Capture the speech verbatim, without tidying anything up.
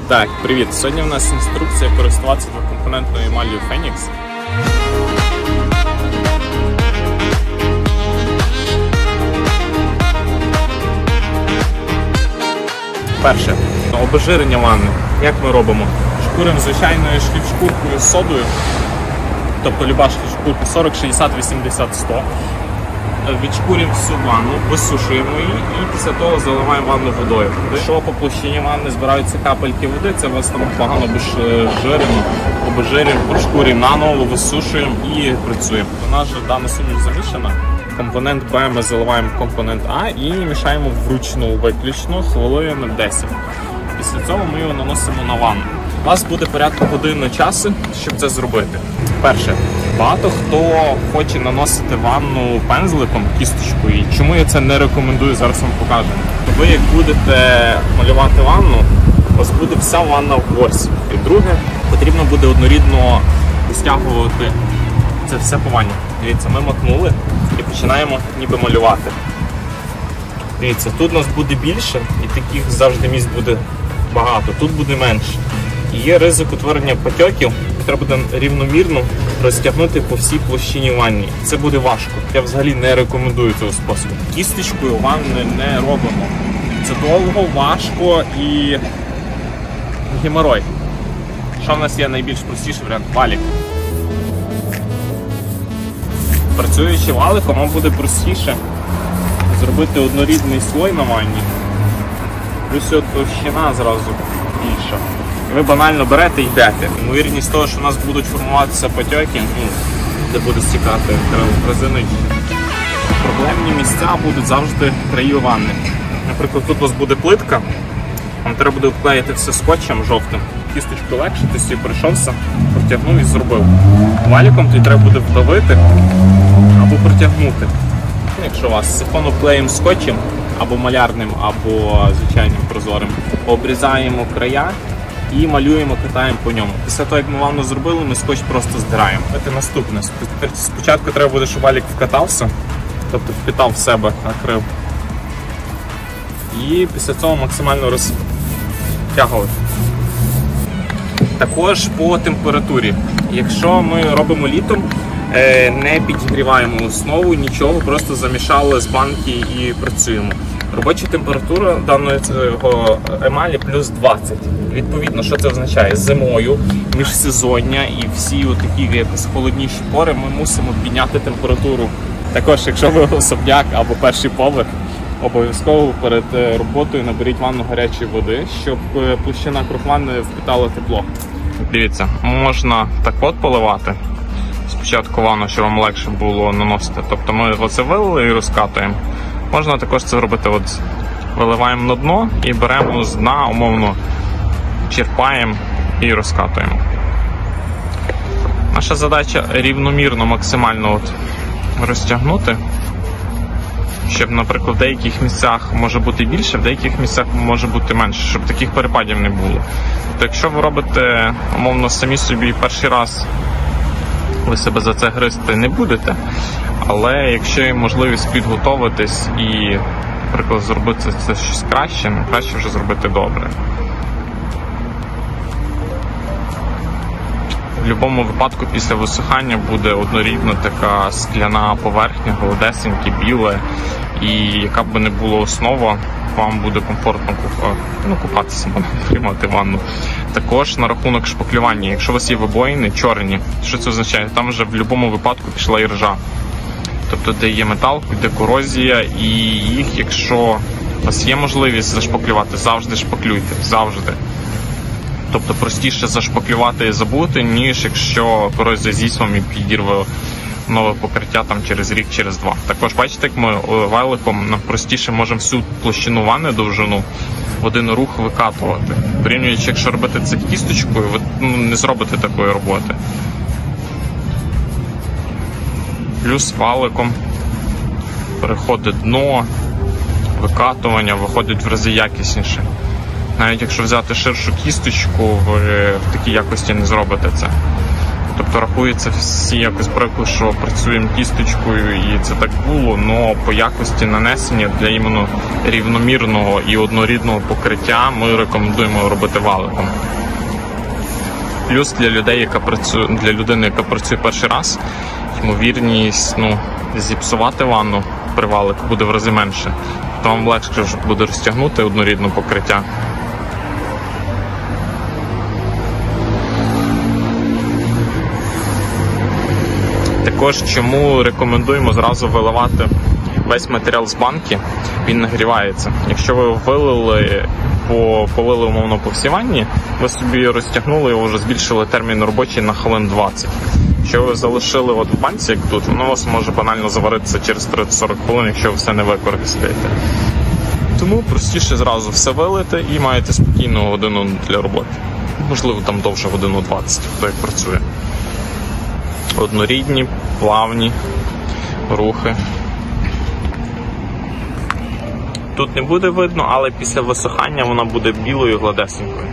Так, привіт! Сьогодні у нас інструкція користуватися двокомпонентною емаллю Phoenix. Перше. Обезжирення ванни. Як ми робимо? Шкуримо звичайною шліфшкуркою з содою. Тобто люба шліфшкурка сорок, шістдесят, вісімдесят, сто. Відшкурюємо всю ванну, висушуємо її і після того заливаємо ванну водою. Якщо по площині ванни збираються капельки води, це у вас там погано обезжирено, обезжирюємо, прошкурюємо наново, висушуємо і працюємо. У нас же дана суміш замішана. Компонент Б ми заливаємо в компонент А і мішаємо вручну, виключно хвилин десять. Після цього ми його наносимо на ванну. У вас буде порядку години часу, щоб це зробити. Перше. Багато хто хоче наносити ванну пензликом, кісточкою. І чому я це не рекомендую, зараз вам покажу. Ви як будете малювати ванну, у вас буде вся ванна в борсі. І друге, потрібно буде однорідно стягувати це все по ванні. Дивіться, ми макнули і починаємо ніби малювати. Дивіться, тут у нас буде більше і таких завжди місць буде багато, тут буде менше. І є ризик утворення потьоків, треба буде рівномірно розтягнути по всій площині ванні. Це буде важко. Я взагалі не рекомендую цього способу. Кісточкою ванни не робимо. Це довго, важко і геморой. Що в нас є найбільш простіший варіант? Валік. Працюючи валиком, вам буде простіше зробити однорідний слой на ванні. Плюс товщина зразу більша. Ви банально берете і йдете. Ймовірність того, що у нас будуть формуватися потьоки, ну, де буде стікати резини. Проблемні місця будуть завжди краї ванни. Наприклад, тут у вас буде плитка, вам треба буде вклеїти все скотчем жовтим. Кісточку легше, ти собі прийшовся, протягнув і зробив. Валіком тобі треба буде вдавити або протягнути. Якщо у вас сифону клеїм скотчем, або малярним, або звичайним прозорим, обрізаємо края і малюємо, катаємо по ньому. Після того, як ми ванну зробили, ми скотч просто здираємо. Це наступне. Спочатку треба буде, щоб валік вкатався, тобто впитав в себе, накрив. І після цього максимально розтягувати. Також по температурі. Якщо ми робимо літом, не підігріваємо основу, нічого, просто замішали з банки і працюємо. Робоча температура даної емалі плюс двадцять. Відповідно, що це означає? Зимою, міжсезоння і всі такі якось холодніші пори ми мусимо підняти температуру. Також, якщо ви особняк або перший поверх, обов'язково перед роботою наберіть ванну гарячої води, щоб площина круг ванни впитала тепло. Дивіться, можна так от поливати. Спочатку ванну, щоб вам легше було наносити. Тобто ми оце вилили і розкатуємо. Можна також це робити, от виливаємо на дно і беремо з дна, умовно, черпаємо і розкатуємо. Наша задача рівномірно, максимально от розтягнути, щоб, наприклад, в деяких місцях може бути більше, в деяких місцях може бути менше, щоб таких перепадів не було. Тобто, якщо ви робите, умовно, самі собі перший раз, ви себе за це гризти не будете, але якщо є можливість підготовитись і, наприклад, зробити це щось краще, ну, краще вже зробити добре. В будь-якому випадку після висихання буде однорідна така скляна поверхня, гладесеньке, біле, і яка б не була основа, вам буде комфортно ну, купатися, приймати ванну. Також на рахунок шпаклювання, якщо у вас є вибоїни чорні, що це означає? Там вже в будь-якому випадку пішла іржа. Тобто, де є метал, де корозія, і їх, якщо у вас є можливість зашпаклювати, завжди шпаклюйте, завжди. Тобто простіше зашпаклювати і забути, ніж якщо корозія з'їсть вам і підірве нове покриття там через рік, через два. Також бачите, як ми валиком простіше можемо всю площину ванни, довжину, в один рух викатувати. Порівнюючи, якщо робити це кісточкою, ви ну, не зробите такої роботи. Плюс валиком переходить дно, викатування, виходить в рази якісніше. Навіть якщо взяти ширшу кісточку, ви в такій якості не зробите це. Тобто рахується всі якось привикли, що працюємо кісточкою і це так було, але по якості нанесення для іменно рівномірного і однорідного покриття ми рекомендуємо робити валиком. Плюс для людей, яка працює, для людини, яка працює перший раз, ймовірність ну, зіпсувати ванну при валику буде в рази менше. То вам легше буде розтягнути однорідне покриття. Також чому рекомендуємо зразу виливати весь матеріал з банки, він нагрівається. Якщо ви вилили, по, полили умовно по всій ванні, ви собі розтягнули його, вже збільшили термін робочий на хвилин двадцять. Якщо ви залишили от в банці, як тут, воно у вас може банально заваритися через тридцять-сорок хвилин, якщо ви все не використаєте. Тому простіше зразу все вилити і маєте спокійну годину для роботи. Можливо, там довше годину двадцять, хто як працює. Однорідні, плавні рухи. Тут не буде видно, але після висихання вона буде білою, гладесенькою.